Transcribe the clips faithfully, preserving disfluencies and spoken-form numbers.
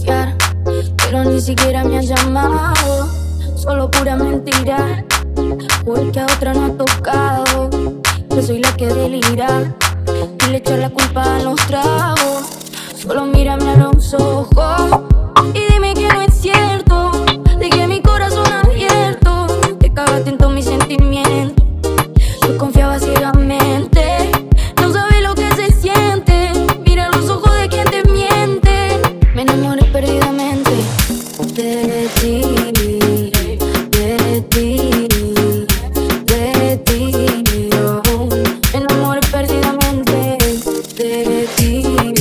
confiar, pero ni siquiera me has llamado. Solo pura mentira, porque a otra no ha tocado. Yo soy la que delira y le echo la culpa a los tragos. Solo mírame a los ojos y dime que no es cierto, de que mi corazón abierto te cagaste en todos mis sentimientos. Yo confiaba ciegamente, no sabes lo que se siente. Mira los ojos de quien te miente. Me enamoré perdidamente de ti, de ti, de ti. Oh, me enamoré perdidamente de ti,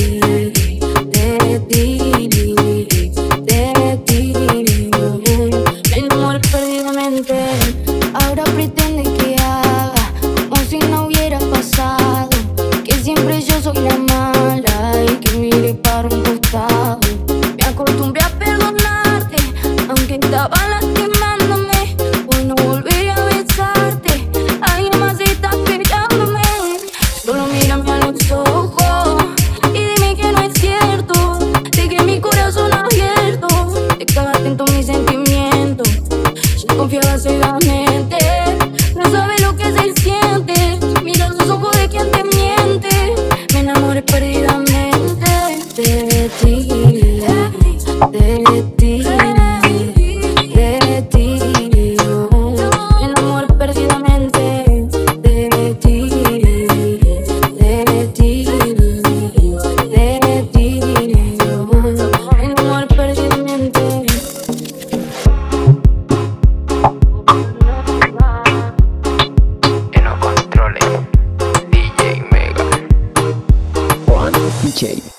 de ti, de ti. Oh, me enamoré perdidamente. Ahora pretende que haga como si no hubiera pasado, que siempre yo soy la mala y que mire para un costado. Me acostumbré a perdonarte, aunque estaba lastimándome. Hoy no volveré a besarte, alguien más está esperándome. Solo mírame a los ojos y dime que no es cierto, de que mi corazón abierto te cagaste en todos mis sentimientos. Yo confiaba ciegamente, no sabes lo que se siente. Mira los ojos de quien te miente. Me enamoré perdidamente de ti, de ti, de ti. Oh, me enamoré perdidamente de ti, de ti, de ti. Oh, me enamoré perdidamente. En los controles, D J Mega. Juan D J.